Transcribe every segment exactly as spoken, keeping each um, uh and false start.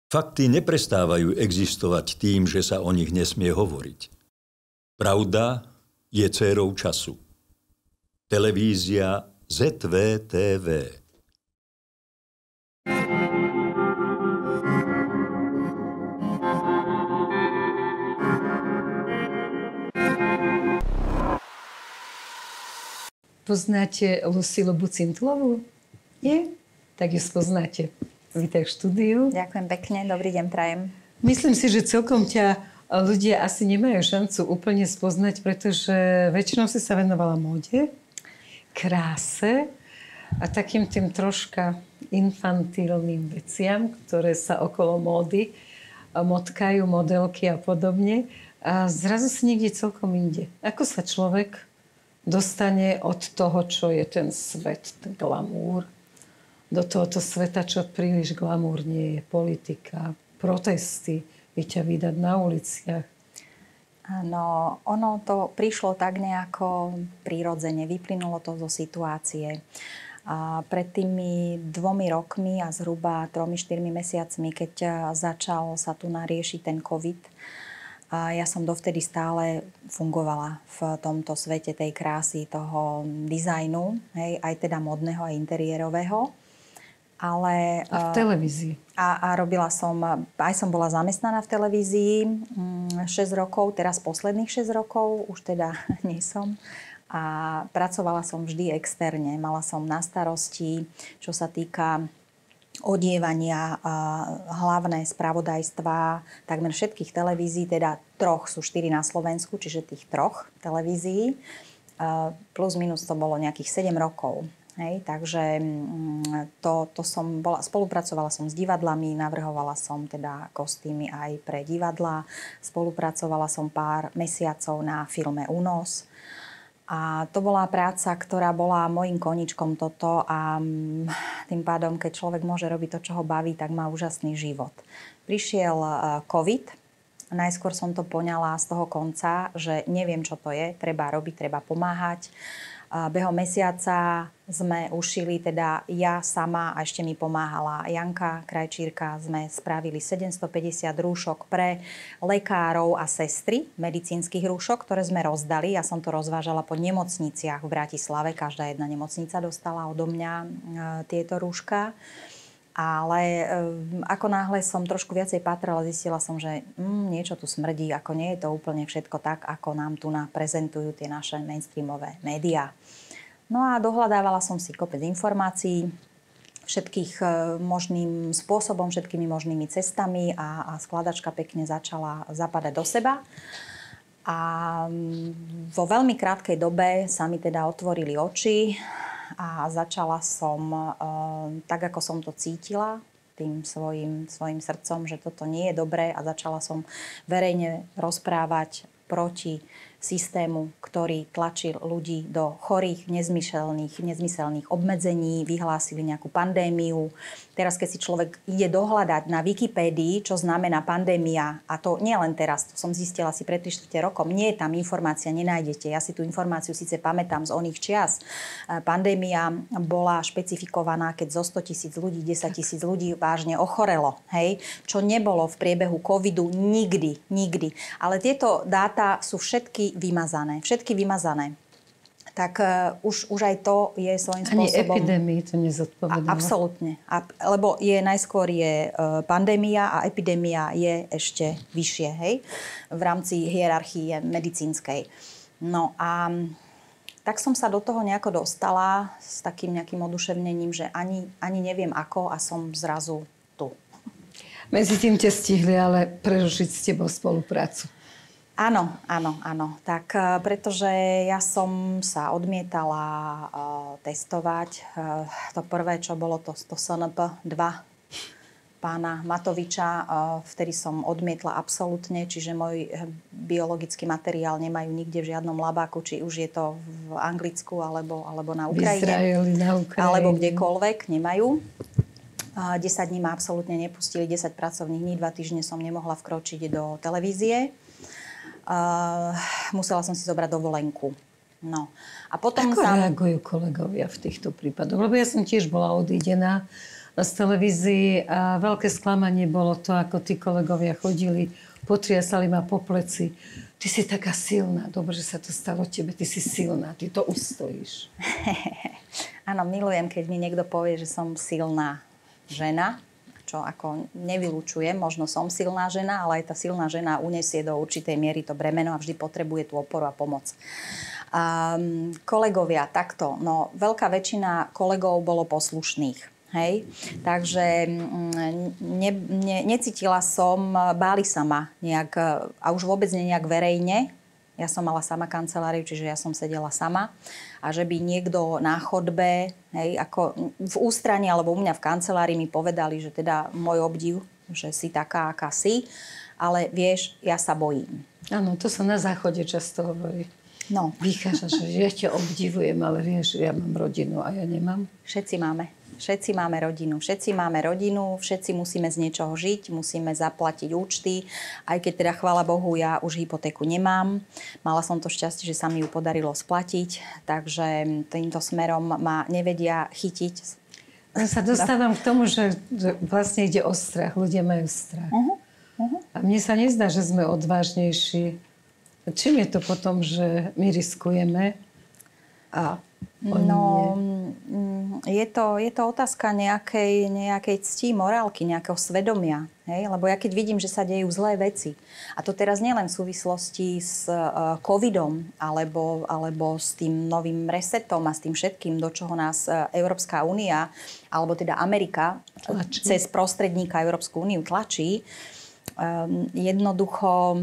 Fakty neprestávajú existovať tým, že sa o nich nesmie hovoriť. Pravda je dcérou času. Televízia zet vé té vé. Poznáte Lucilu Bucintlovú? Nie? Tak ju spoznáte. Vítaj v štúdiu. Ďakujem pekne, dobrý deň prajem. Myslím si, že celkom ťa ľudia asi nemajú šancu úplne spoznať, pretože väčšinou si sa venovala móde, kráse a takým tým troška infantilným veciam, ktoré sa okolo módy motkajú, modelky a podobne. A zrazu si niekde celkom inde. Ako sa človek dostane od toho, čo je ten svet, ten glamúr, do tohoto sveta, čo príliš glamúrne je, politika, protesty, je ťa vydať na uliciach? No, ono to prišlo tak nejako prirodzene, vyplynulo to zo situácie. A pred tými dvomi rokmi a zhruba tromi, štyrmi mesiacmi, keď začal sa tu nariešiť ten COVID, a ja som dovtedy stále fungovala v tomto svete tej krásy, toho dizajnu, hej, aj teda modného, aj interiérového. Ale, a v televízii. A, a robila som, aj som bola zamestnaná v televízii šesť rokov, teraz posledných šesť rokov, už teda nie som. A pracovala som vždy externe. Mala som na starosti, čo sa týka odievania, hlavné spravodajstvá takmer všetkých televízií, teda troch, sú štyri na Slovensku, čiže tých troch televízií. Plus minus to bolo nejakých sedem rokov. Hej, takže to, to som bola, spolupracovala som s divadlami, navrhovala som teda kostýmy aj pre divadlá, spolupracovala som pár mesiacov na filme Únos. A to bola práca, ktorá bola mojím koníčkom toto a tým pádom, keď človek môže robiť to, čo ho baví, tak má úžasný život. Prišiel COVID, najskôr som to poňala z toho konca, že neviem, čo to je, treba robiť, treba pomáhať. Behom mesiaca sme ušili, teda ja sama a ešte mi pomáhala Janka Krajčírka, sme spravili sedemstopäťdesiat rúšok pre lekárov a sestry, medicínskych rúšok, ktoré sme rozdali. Ja som to rozvážala po nemocniciach v Bratislave, každá jedna nemocnica dostala odo mňa e, tieto rúška. Ale e, ako náhle som trošku viacej patrala, zistila som, že mm, niečo tu smrdí, ako nie je to úplne všetko tak, ako nám tu prezentujú tie naše mainstreamové médiá. No a dohľadávala som si kopec informácií, všetkých e, možným spôsobom, všetkými možnými cestami a, a skladačka pekne začala zapadať do seba. A vo veľmi krátkej dobe sa mi teda otvorili oči a začala som, e, tak ako som to cítila, tým svojim, svojim srdcom, že toto nie je dobré a začala som verejne rozprávať proti systému, ktorý tlačil ľudí do chorých, nezmyselných, nezmyselných obmedzení, vyhlásili nejakú pandémiu. Teraz, keď si človek ide dohľadať na Wikipédii, čo znamená pandémia, a to nie len teraz, to som zistila si pred tri štyri rokom, nie je tam informácia, nenájdete. Ja si tú informáciu síce pamätám z oných čias. Pandémia bola špecifikovaná, keď zo sto tisíc ľudí, desať tisíc ľudí vážne ochorelo. Hej? Čo nebolo v priebehu covidu nikdy, nikdy. Ale tieto dáta sú všetky vymazané. Všetky vymazané. Tak uh, už, už aj to je svojím Ani spôsobom... Ani epidémii to nezodpovedalo. Absolútne. A, lebo je najskôr je uh, pandémia a epidémia je ešte vyššie, hej? V rámci hierarchie medicínskej. No a tak som sa do toho nejako dostala s takým nejakým oduševnením, že ani, ani neviem ako a som zrazu tu. Medzi tým te stihli ale prerušiť s tebou spoluprácu. Áno, áno, áno. Tak pretože ja som sa odmietala uh, testovať. Uh, to prvé, čo bolo to, to es en pé dva pána Matoviča, uh, vtedy som odmietla absolútne, čiže môj biologický materiál nemajú nikde v žiadnom labáku, či už je to v Anglicku alebo, alebo na Ukrajine. V Izraeli, na Ukrajine. Alebo kdekoľvek, nemajú. Uh, desať dní ma absolútne nepustili, desať pracovných dní, dva týždne som nemohla vkročiť do televízie. Uh, musela som si zobrať dovolenku. No. A potom Ako tam... reagujú kolegovia v týchto prípadoch? Lebo ja som tiež bola odídená z televízii a veľké sklamanie bolo to, ako tí kolegovia chodili, potriasali ma po pleci. Ty si taká silná, dobre, že sa to stalo tebe, ty si silná, ty to ustojíš. Áno, milujem, keď mi niekto povie, že som silná žena, čo ako nevylučujem, možno som silná žena, ale aj tá silná žena unesie do určitej miery to bremeno a vždy potrebuje tú oporu a pomoc. Um, kolegovia, takto, no veľká väčšina kolegov bolo poslušných, hej, takže ne, ne, necítila som, báli sa ma nejak, a už vôbec nie nejak verejne, ja som mala sama kanceláriu, čiže ja som sedela sama a že by niekto na chodbe, hej, ako v ústraní alebo u mňa v kancelárii mi povedali, že teda môj obdiv, že si taká, aká si, ale vieš, ja sa bojím. Áno, to sa na záchode často hovorí. No. Vychádza, že ja ťa obdivujem, ale vieš, ja mám rodinu a ja nemám. Všetci máme. Všetci máme rodinu. Všetci máme rodinu, všetci musíme z niečoho žiť, musíme zaplatiť účty. Aj keď teda, chvála Bohu, ja už hypotéku nemám. Mala som to šťastie, že sa mi ju podarilo splatiť, takže týmto smerom ma nevedia chytiť. Ja sa dostávam k tomu, že, že vlastne ide o strach. Ľudia majú strach. Uh-huh. Uh-huh. A mne sa nezdá, že sme odvážnejší. Čím je to potom, že my riskujeme a oni no, nie? Je to, je to otázka nejakej, nejakej cti, morálky, nejakého svedomia. Hej? Lebo ja keď vidím, že sa dejú zlé veci, a to teraz nielen v súvislosti s uh, covidom, alebo, alebo s tým novým resetom a s tým všetkým, do čoho nás uh, Európska únia, alebo teda Amerika tlačí. Cez prostredníka Európsku úniu tlačí, um, jednoducho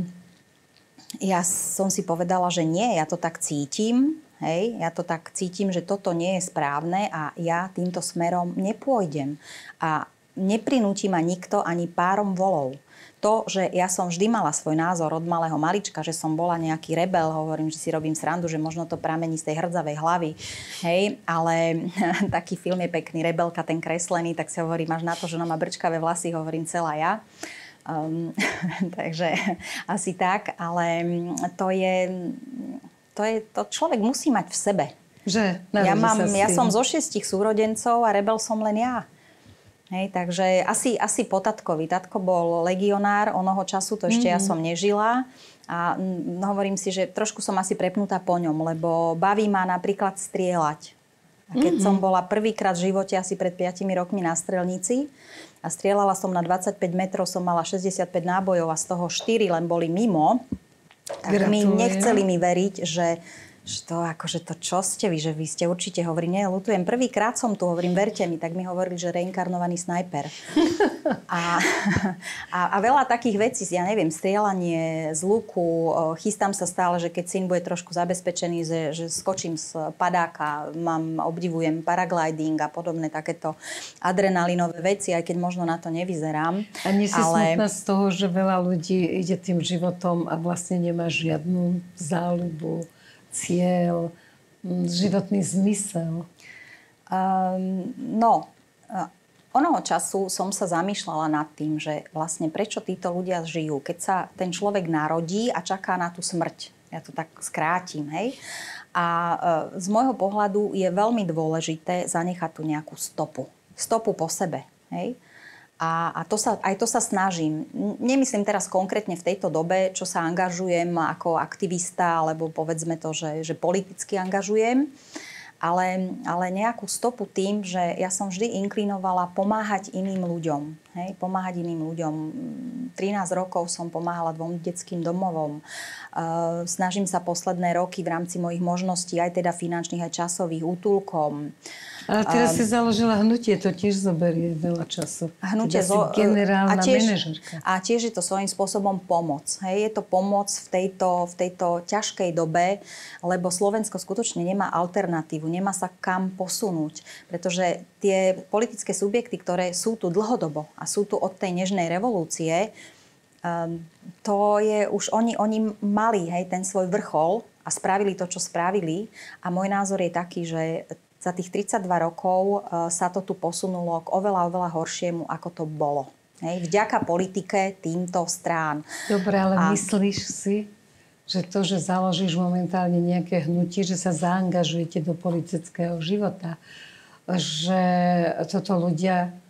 ja som si povedala, že nie, ja to tak cítim, hej, ja to tak cítim, že toto nie je správne a ja týmto smerom nepôjdem. A neprinúti ma nikto ani párom volov. To, že ja som vždy mala svoj názor od malého malička, že som bola nejaký rebel, hovorím, že si robím srandu, že možno to pramení z tej hrdzavej hlavy, hej, ale taký film je pekný, Rebelka, ten kreslený, tak si hovorím, máš na to, že ona má brčkavé vlasy, hovorím celá ja. Um, takže asi tak, ale to je, to je, to človek musí mať v sebe. Že? Ja, mám, ja som zo šiestich súrodencov a rebel som len ja. Hej, takže asi, asi po tatkovi. Tatko bol legionár, onoho času to ešte mm-hmm. ja som nežila. A m, hovorím si, že trošku som asi prepnutá po ňom, lebo baví ma napríklad strieľať. A keď mm-hmm. som bola prvýkrát v živote asi pred piatimi rokmi na strelnici a strieľala som na dvadsaťpäť metrov, som mala šesťdesiatpäť nábojov a z toho štyri len boli mimo, tak Gratulujem. mi nechceli mi veriť, že že to akože to čo ste vy, že vy ste určite, hovorí, nie, ľutujem, prvýkrát som tu, hovorím, verte mi, tak mi hovorili, že reinkarnovaný snajper. a, a, a veľa takých vecí, ja neviem, strieľanie z luku, chystám sa stále, že keď syn bude trošku zabezpečený, že, že skočím z padáka, mám, obdivujem paragliding a podobné takéto adrenalinové veci, aj keď možno na to nevyzerám. A nie si ale... smutná z toho, že veľa ľudí ide tým životom a vlastne nemá žiadnu záľubu, cieľ, životný zmysel? Um, no, onoho času som sa zamýšľala nad tým, že vlastne prečo títo ľudia žijú. Keď sa ten človek narodí a čaká na tú smrť. Ja to tak skrátim, hej. A uh, z môjho pohľadu je veľmi dôležité zanechať tu nejakú stopu. Stopu po sebe, hej. A, a to sa, aj to sa snažím. Nemyslím teraz konkrétne v tejto dobe, čo sa angažujem ako aktivista, alebo povedzme to, že, že politicky angažujem, ale, ale nejakú stopu tým, že ja som vždy inklinovala pomáhať iným ľuďom. Hej? Pomáhať iným ľuďom. trinásť rokov som pomáhala dvom detským domovom. Uh, snažím sa posledné roky v rámci mojich možností, aj teda finančných, aj časových, útulkom. Ale teraz um, si založila hnutie, to tiež zoberie veľa času. Hnutie teda zo, generálna a tiež, manažerka. A tiež je to svojím spôsobom pomoc. Hej? Je to pomoc v tejto, v tejto ťažkej dobe, lebo Slovensko skutočne nemá alternatívu, nemá sa kam posunúť. Pretože tie politické subjekty, ktoré sú tu dlhodobo a sú tu od tej nežnej revolúcie, um, to je už, oni, oni mali, hej, ten svoj vrchol a spravili to, čo spravili. A môj názor je taký, že za tých tridsaťdva rokov uh, sa to tu posunulo k oveľa, oveľa horšiemu, ako to bolo. Hej? Vďaka politike týmto strán. Dobre, ale A... myslíš si, že to, že založíš momentálne nejaké hnutie, že sa zaangažujete do politického života, že toto ľudia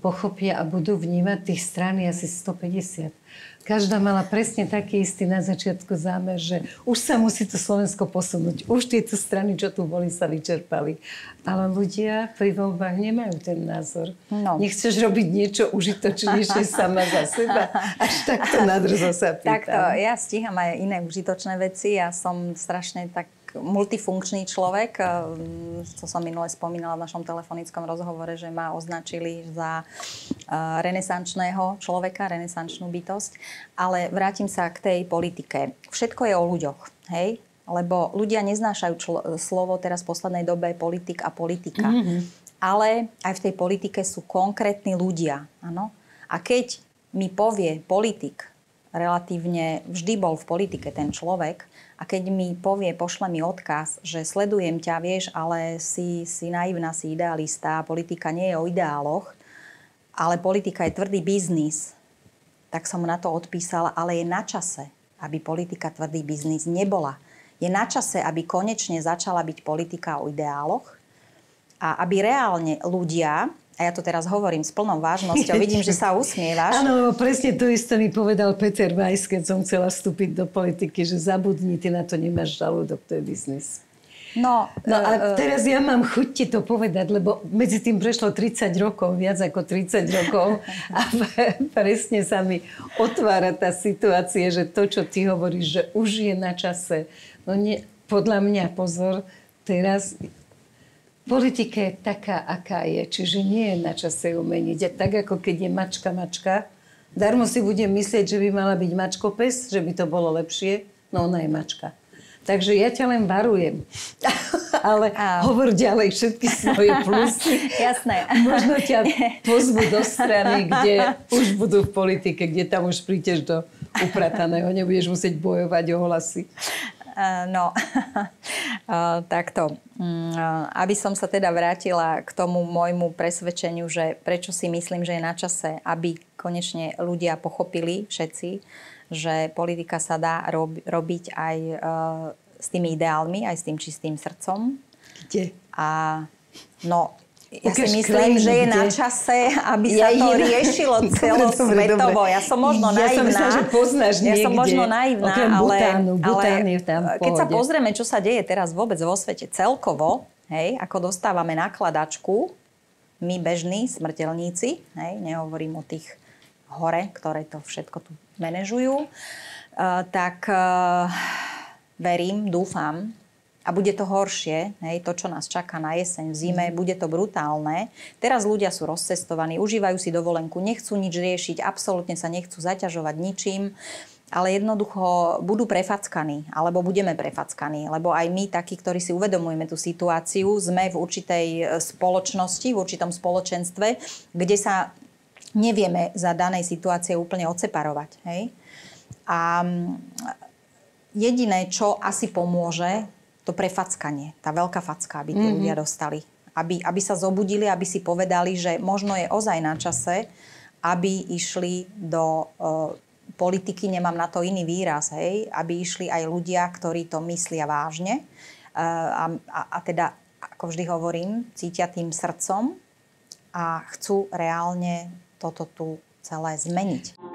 pochopia a budú vnímať tých strán asi stopäťdesiat. Každá mala presne taký istý na začiatku zámer, že už sa musí to Slovensko posunúť. Už tieto strany, čo tu boli, sa vyčerpali. Ale ľudia pri voľbách nemajú ten názor. No. Nechceš robiť niečo užitočnejšie sama za seba? Až takto nadrzo sa pýtam. Takto, ja stíham aj iné užitočné veci. Ja som strašne tak multifunkčný človek. To som minule spomínala v našom telefonickom rozhovore, že ma označili za renesančného človeka, renesančnú bytosť. Ale vrátim sa k tej politike. Všetko je o ľuďoch, hej? Lebo ľudia neznášajú člo- slovo teraz v poslednej dobe politik a politika. Mm-hmm. Ale aj v tej politike sú konkrétni ľudia. Áno? A keď mi povie politik, relatívne vždy bol v politike ten človek, a keď mi povie, pošle mi odkaz, že sledujem ťa, vieš, ale si, si naivná, si idealista, politika nie je o ideáloch, ale politika je tvrdý biznis, tak som na to odpísala, ale je na čase, aby politika tvrdý biznis nebola. Je na čase, aby konečne začala byť politika o ideáloch a aby reálne ľudia, a ja to teraz hovorím s plnou vážnosťou, vidím, že sa usmievaš. Áno, lebo presne to isté mi povedal Peter Weiss, keď som chcela vstúpiť do politiky, že zabudni, ty na to nemáš žalúdok, to je biznis. No, no a teraz ja mám chuť ti to povedať, lebo medzi tým prešlo tridsať rokov, viac ako tridsať rokov a presne sa mi otvára tá situácia, že to, čo ty hovoríš, že už je na čase. No nie, podľa mňa, pozor, teraz politika je taká, aká je, čiže nie je na čase ju meniť. Je tak, ako keď je mačka, mačka. Darmo si budem myslieť, že by mala byť mačkopes, že by to bolo lepšie, no ona je mačka. Takže ja ťa len varujem. Ale a... hovor ďalej všetky svoje plusy. Jasné. Možno ťa pozvu do strany, kde už budú v politike, kde tam už prídeš do uprataného. Nebudeš musieť bojovať o hlasy. Uh, no, uh, takto. Uh, aby som sa teda vrátila k tomu môjmu presvedčeniu, že prečo si myslím, že je na čase, aby konečne ľudia pochopili všetci, že politika sa dá rob, robiť aj uh, s tými ideálmi, aj s tým čistým srdcom. Kde? A no, ja Ukáž si myslím, krajinu, že je kde? Na čase, aby sa ja to je... riešilo celosvetovo. Ja som možno ja naivná. Ja som myslela, že poznáš ja niekde. som možno naivná, Okrem ale, Butánu. Bután ale je tam v keď sa pohode. pozrieme, čo sa deje teraz vôbec vo svete celkovo, hej, ako dostávame nakladačku, my bežní smrteľníci, hej, nehovorím o tých hore, ktoré to všetko tu manažujú, uh, tak uh, verím, dúfam, a bude to horšie, hej, to, čo nás čaká na jeseň, v zime, mm. bude to brutálne. Teraz ľudia sú rozcestovaní, užívajú si dovolenku, nechcú nič riešiť, absolútne sa nechcú zaťažovať ničím, ale jednoducho budú prefackaní, alebo budeme prefackaní, lebo aj my, takí, ktorí si uvedomujeme tú situáciu, sme v určitej spoločnosti, v určitom spoločenstve, kde sa nevieme za danej situácie úplne odseparovať. Hej? A jediné, čo asi pomôže, to prefackanie, tá veľká facka, aby tí mm-hmm. ľudia dostali. Aby, aby sa zobudili, aby si povedali, že možno je ozaj na čase, aby išli do uh, politiky, nemám na to iný výraz, hej, aby išli aj ľudia, ktorí to myslia vážne uh, a, a, a teda, ako vždy hovorím, cítia tým srdcom a chcú reálne toto tu celé zmeniť.